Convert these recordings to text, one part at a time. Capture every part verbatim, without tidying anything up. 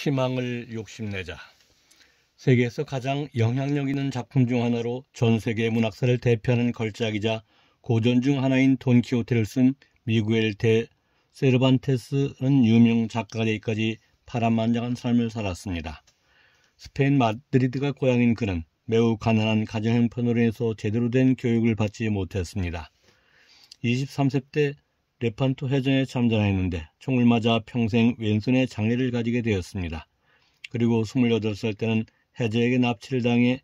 희망을 욕심내자. 세계에서 가장 영향력 있는 작품 중 하나로 전 세계 문학사를 대표하는 걸작이자 고전 중 하나인 돈키호테를 쓴 미구엘 데 세르반테스는 유명 작가가 되기까지 파란만장한 삶을 살았습니다. 스페인 마드리드가 고향인 그는 매우 가난한 가정 형편으로 인해서 제대로 된 교육을 받지 못했습니다. 이십삼 세 때 레판토 해전에 참전했는데 총을 맞아 평생 왼손에 장애를 가지게 되었습니다. 그리고 스물여덟 살 때는 해적에게 납치를 당해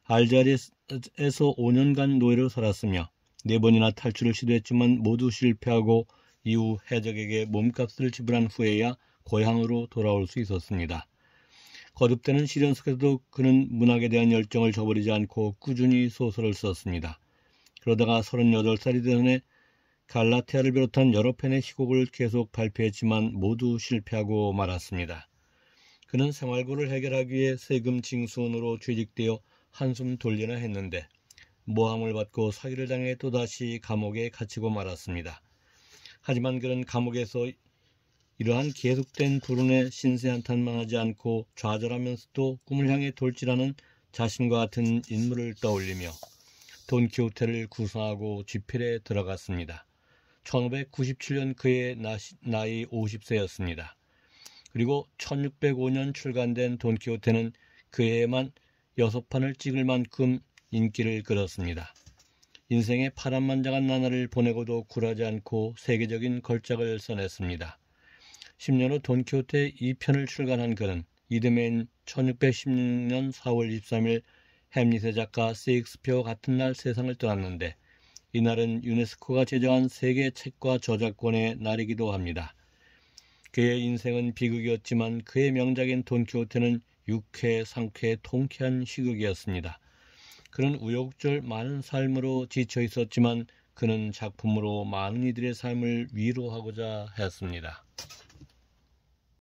알자리에서 오 년간 노예로 살았으며 네 번이나 탈출을 시도했지만 모두 실패하고 이후 해적에게 몸값을 지불한 후에야 고향으로 돌아올 수 있었습니다. 거듭되는 시련 속에서도 그는 문학에 대한 열정을 저버리지 않고 꾸준히 소설을 썼습니다. 그러다가 서른여덟 살이 되던 해 갈라테아를 비롯한 여러 편의 희곡을 계속 발표했지만 모두 실패하고 말았습니다. 그는 생활고를 해결하기 위해 세금 징수원으로 죄직되어 한숨 돌리나 했는데 모함을 받고 사기를 당해 또다시 감옥에 갇히고 말았습니다. 하지만 그는 감옥에서 이러한 계속된 불운에 신세한탄만 하지 않고 좌절하면서도 꿈을 향해 돌진하는 자신과 같은 인물을 떠올리며 돈키호테를 구상하고 집필에 들어갔습니다. 천오백구십칠 년 그의 나이 오십 세였습니다. 그리고 천육백오 년 출간된 돈키호테는 그 해에만 여섯 판을 찍을 만큼 인기를 끌었습니다. 인생의 파란만장한 나날을 보내고도 굴하지 않고 세계적인 걸작을 써냈습니다. 십 년 후 돈키호테 이 편을 출간한 그는 이듬해인 천육백십육 년 사월 이십삼일 햄릿의 작가 세익스피어와 같은 날 세상을 떠났는데 이날은 유네스코가 제정한 세계 책과 저작권의 날이기도 합니다. 그의 인생은 비극이었지만 그의 명작인 돈키호테는 유쾌, 상쾌, 통쾌한 희극이었습니다. 그는 우여곡절 많은 삶으로 지쳐 있었지만 그는 작품으로 많은 이들의 삶을 위로하고자 했습니다.